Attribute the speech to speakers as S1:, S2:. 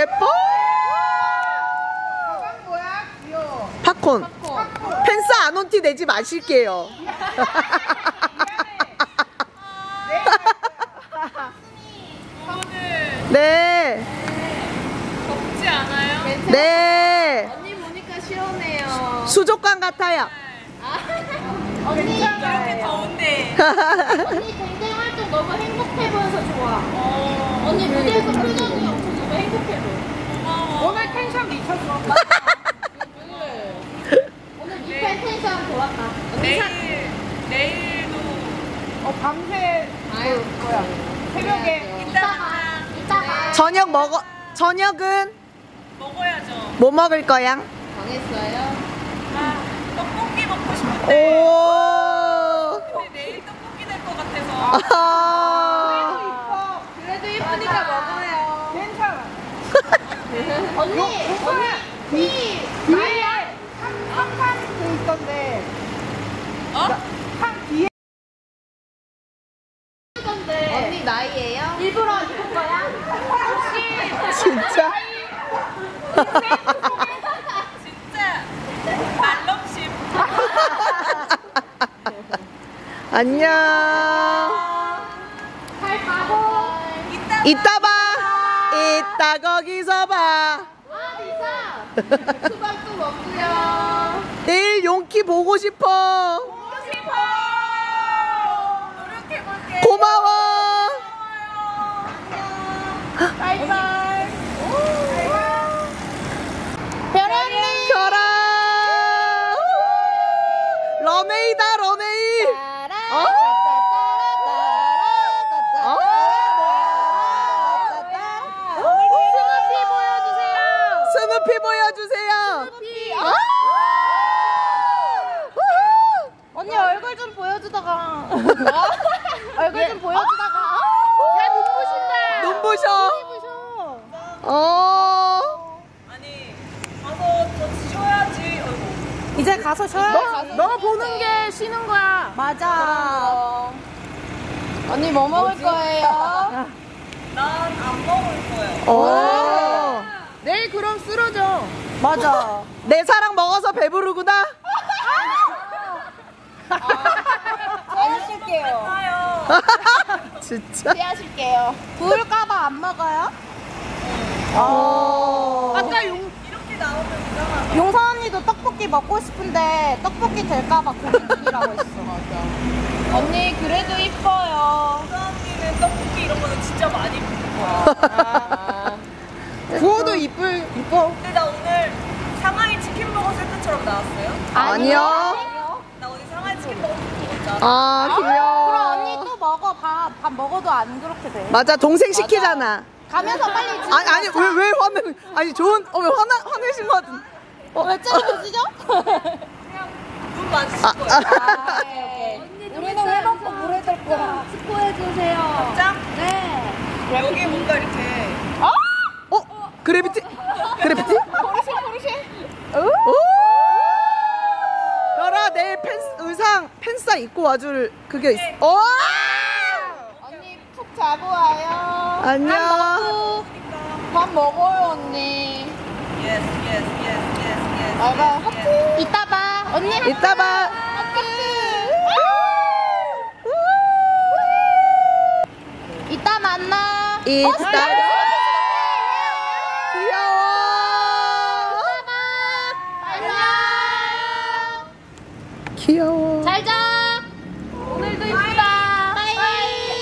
S1: 예뻐?
S2: 가방 뭐야? 귀여워.
S1: 팝콘. 펜스 안 온 티 내지 마실게요. 네.
S3: 덥지 않아요?
S1: 네.
S3: 언니 보니까 시원해요.
S1: 수족관 같아요.
S3: 언니 이렇게 더운데. 언니 댕댕 활동 너무 행복해 보여서 좋아. 언니 무대에서 표정이 엄청 너무 행복해 보여.
S2: 오늘 텐션 미쳤어.
S3: 오늘 미팬 텐션 좋았다.
S4: 내일도
S2: 밤새
S3: 아유
S2: 뭐야? 새벽에
S3: 이따가
S1: 저녁 먹어. 저녁은
S4: 먹어야죠.
S1: 뭐 먹을 거야?
S3: 정했어요.
S4: 아, 떡볶이 먹고 싶은데.
S1: 오.
S4: 근데 내일 떡볶이 될 것 같아서.
S1: 아하.
S3: 그래도 예쁘니까 먹어요.
S2: 괜찮아.
S3: 언니
S2: 뒤에 한칸 있던데.
S4: 어?
S2: 한 뒤에.
S3: 언니 나이예요? 일부러 입은 거야?
S1: 진짜?
S4: 진짜 말넘심.
S1: 안녕.
S3: 잘 가고.
S1: 이따 봐. 이따 거기서 봐.
S3: 아 리사. 수박도 먹고요.
S1: 내일 용키 보고 싶어.
S4: 노력해볼게.
S1: 고마워.
S3: 바이바이. 별언니.
S1: 별아. 러메이다 러메이. 어? 스누피 보여주세요.
S3: 언니 얼굴 좀 보여주다가 얼굴 좀 보여주다가 야 눈부신다.
S1: 눈부셔. 어.
S4: 아니 가서 더 쉬어야지. 어이구.
S3: 이제 가서 쉬어야지. 너 보는 게 쉬는 거야. 맞아. 언니 뭐 먹을 거예요?
S4: 난 안 먹을 거예요.
S1: 어.
S3: 내일 그럼 쓰러져. 맞아.
S1: 내 사랑 먹어서 배부르구나.
S3: 하실게요.
S4: 가요.
S1: 진짜.
S3: 하실게요. 부을까봐 안 먹어요? 아까
S4: 이렇게 나오면 이상하다.
S3: 용선 언니도 떡볶이 먹고 싶은데 떡볶이 될까봐 고민 중이라고 했어. 맞아. 언니 그래도 이뻐요.
S4: 언니는 떡볶이 이런 거는 진짜 많이 먹는 거야.
S1: 구워도 이뻐.
S4: 근데 나 오늘 상하이 치킨 버거 세트처럼 나왔어요?
S1: 아니요.
S4: 나 오늘 상하이 치킨 버거 먹었잖아.
S1: 아
S3: 그럼
S1: 귀여워.
S3: 언니 또 먹어. 밥 먹어도 안 그렇게 돼.
S1: 맞아 동생 시키잖아.
S3: 가면서 빨리 집에
S1: 아니 왜 화내? 아니 좋은 왜 화내신 것 같은.
S3: 왜 째려보시죠?
S4: 눈 맞으실
S1: 아,
S4: 거예요.
S3: 우리는 왜 먹고 물에 들 거야? 스포해주세요.
S4: 짱?
S3: 네.
S4: 여기 뭔가 이렇게
S1: 그래비티?
S3: 포르쉐.
S1: 별아 내일 의상 팬싸 입고 와줄 그게 있어.
S3: 언니 푹 자고 와요.
S1: 안녕.
S3: 밥 먹어요 언니.
S4: yes.
S3: 알바 하트. 이따 봐. 언니 하트.
S1: 이따 봐.
S3: 하트. 이따 만나.
S1: 이따. 귀여워.
S3: 안녕.
S1: 귀여워.
S3: 잘 자. 오늘도